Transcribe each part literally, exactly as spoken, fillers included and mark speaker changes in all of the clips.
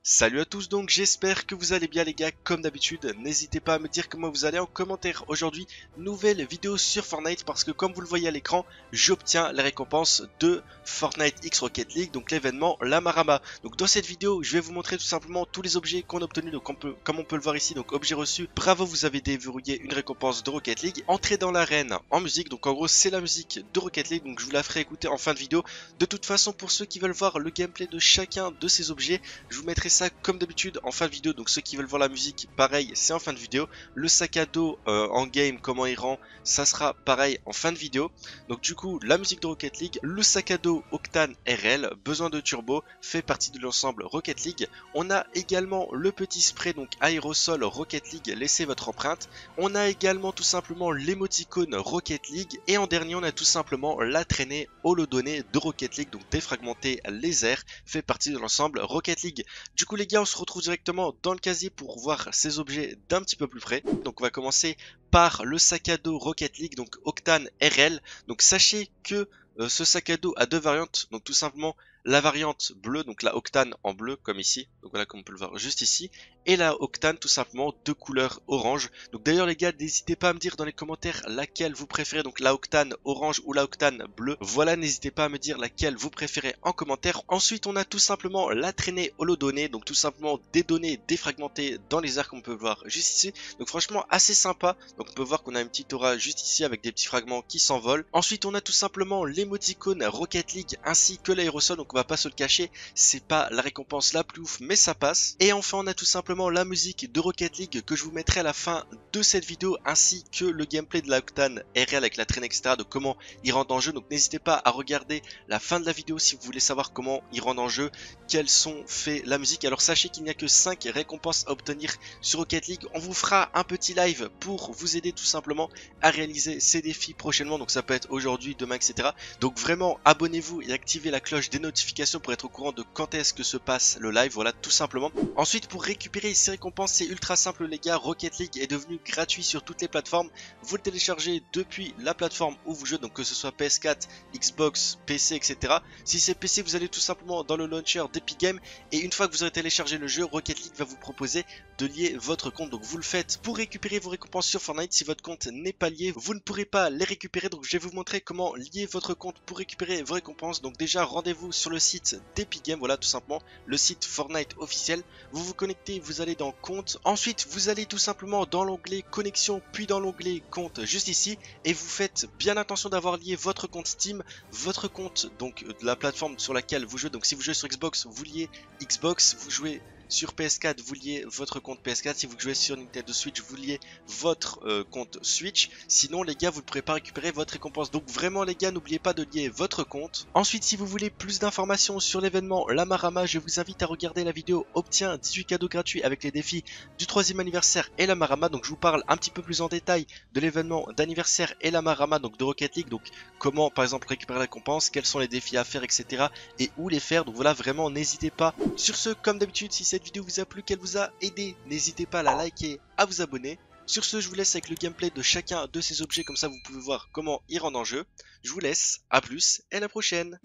Speaker 1: Salut à tous, donc j'espère que vous allez bien les gars. Comme d'habitude, n'hésitez pas à me dire comment vous allez en commentaire. Aujourd'hui, nouvelle vidéo sur Fortnite, parce que comme vous le voyez à l'écran, j'obtiens les récompenses de Fortnite X Rocket League, donc l'événement Lamarama. Donc dans cette vidéo, je vais vous montrer tout simplement tous les objets qu'on a obtenus. Donc on peut, comme on peut le voir ici, donc objet reçu, bravo, vous avez déverrouillé une récompense de Rocket League. Entrée dans l'arène en musique, donc en gros c'est la musique de Rocket League, donc je vous la ferai écouter en fin de vidéo. De toute façon, pour ceux qui veulent voir le gameplay de chacun de ces objets, je vous mettrai ça comme d'habitude en fin de vidéo. Donc ceux qui veulent voir la musique, pareil, c'est en fin de vidéo. Le sac à dos euh, en game, comment il rend, ça sera pareil en fin de vidéo. Donc du coup, la musique de Rocket League, le sac à dos Octane R L, besoin de turbo, fait partie de l'ensemble Rocket League. On a également le petit spray, donc aérosol Rocket League, laissez votre empreinte. On a également tout simplement l'émoticône Rocket League. Et en dernier, on a tout simplement la traînée holodonnée de Rocket League, donc défragmenté laser, fait partie de l'ensemble Rocket League. Du coup les gars, on se retrouve directement dans le casier pour voir ces objets d'un petit peu plus près. Donc on va commencer par le sac à dos Rocket League, donc Octane R L. Donc sachez que euh, ce sac à dos a deux variantes, donc tout simplement la variante bleue, donc la Octane en bleu comme ici, donc voilà comme on peut le voir juste ici, et la Octane tout simplement de couleur orange. Donc d'ailleurs les gars, n'hésitez pas à me dire dans les commentaires laquelle vous préférez, donc la Octane orange ou la Octane bleue. Voilà, n'hésitez pas à me dire laquelle vous préférez en commentaire. Ensuite on a tout simplement la traînée holodonnée, donc tout simplement des données défragmentées dans les airs comme on peut voir juste ici. Donc franchement assez sympa, donc on peut voir qu'on a une petite aura juste ici avec des petits fragments qui s'envolent. Ensuite on a tout simplement l'émoticône Rocket League ainsi que l'aérosol, donc on va pas se le cacher, c'est pas la récompense la plus ouf mais ça passe. Et enfin on a tout simplement la musique de Rocket League que je vous mettrai à la fin de cette vidéo, ainsi que le gameplay de la Octane R L avec la traîne etc, de comment il rentre en jeu. Donc n'hésitez pas à regarder la fin de la vidéo si vous voulez savoir comment il rentre en jeu, quels sont fait la musique. Alors sachez qu'il n'y a que cinq récompenses à obtenir sur Rocket League. On vous fera un petit live pour vous aider tout simplement à réaliser ces défis prochainement, donc ça peut être aujourd'hui, demain etc. Donc vraiment abonnez-vous et activez la cloche des notifications pour être au courant de quand est-ce que se passe le live, voilà tout simplement. Ensuite pour récupérer ces récompenses, c'est ultra simple les gars, Rocket League est devenu gratuit sur toutes les plateformes. Vous le téléchargez depuis la plateforme où vous jouez, donc que ce soit P S quatre, Xbox, P C etc. Si c'est P C, vous allez tout simplement dans le launcher d'Epic Games, et une fois que vous aurez téléchargé le jeu, Rocket League va vous proposer de lier votre compte. Donc vous le faites pour récupérer vos récompenses sur Fortnite. Si votre compte n'est pas lié, vous ne pourrez pas les récupérer. Donc je vais vous montrer comment lier votre compte pour récupérer vos récompenses. Donc déjà rendez-vous sur le site d'Epic Games, voilà tout simplement le site Fortnite officiel. Vous vous connectez, vous allez dans compte. Ensuite vous allez tout simplement dans l'onglet connexion, puis dans l'onglet compte juste ici, et vous faites bien attention d'avoir lié votre compte Steam, votre compte donc de la plateforme sur laquelle vous jouez. Donc si vous jouez sur Xbox, vous liez Xbox, vous jouez sur P S quatre, vous liez votre compte P S quatre. Si vous jouez sur Nintendo Switch, vous liez votre euh, compte Switch. Sinon les gars, vous ne pourrez pas récupérer votre récompense. Donc vraiment les gars, n'oubliez pas de lier votre compte. Ensuite, si vous voulez plus d'informations sur l'événement Lamarama, je vous invite à regarder la vidéo Obtiens dix-huit cadeaux gratuits avec les défis du troisième anniversaire et Lamarama. Donc je vous parle un petit peu plus en détail de l'événement d'anniversaire et Lamarama, donc de Rocket League. Donc comment par exemple récupérer la récompense, quels sont les défis à faire etc, et où les faire. Donc voilà, vraiment n'hésitez pas. Sur ce, comme d'habitude, si cette vidéo vous a plu, qu'elle vous a aidé, n'hésitez pas à la liker, à vous abonner. Sur ce, je vous laisse avec le gameplay de chacun de ces objets, comme ça vous pouvez voir comment ils rendent en jeu. Je vous laisse, à plus et à la prochaine.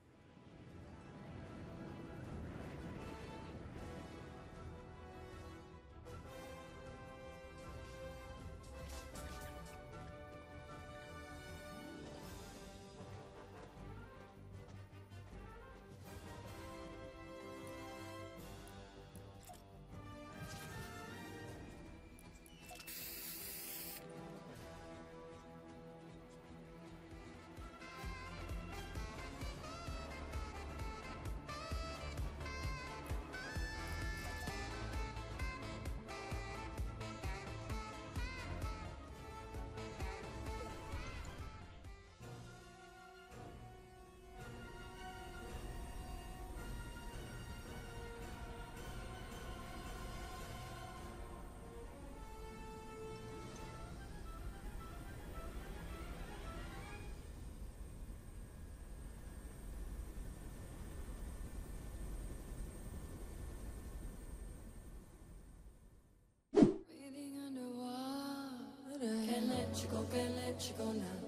Speaker 2: let you go, can't let you go now.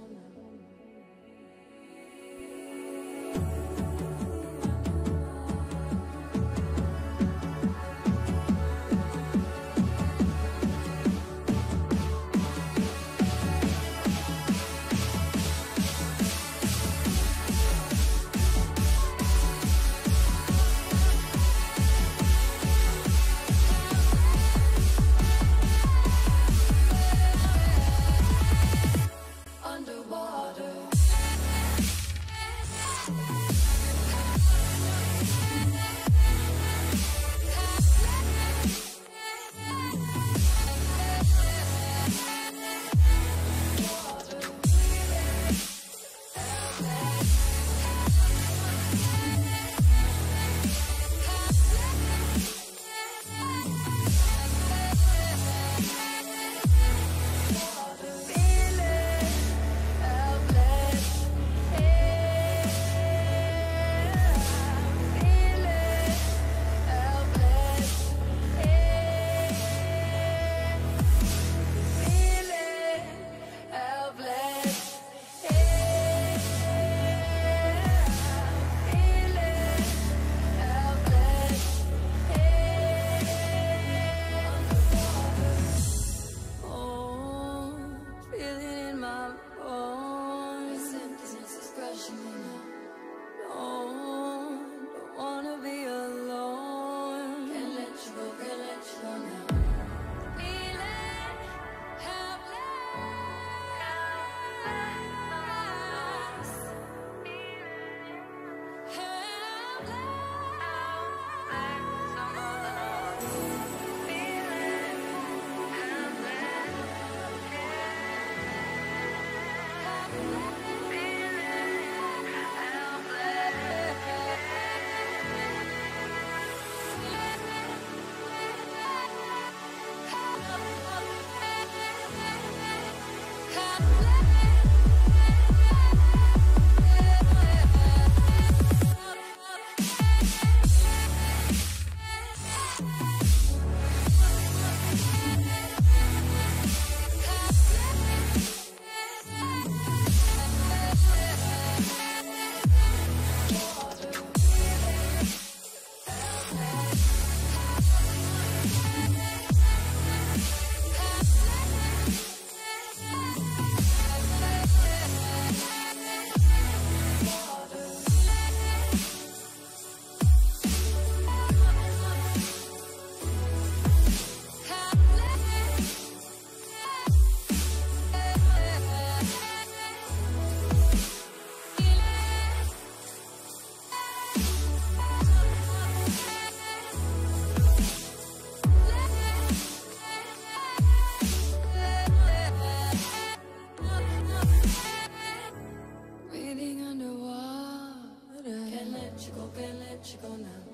Speaker 2: electrical, electrical now.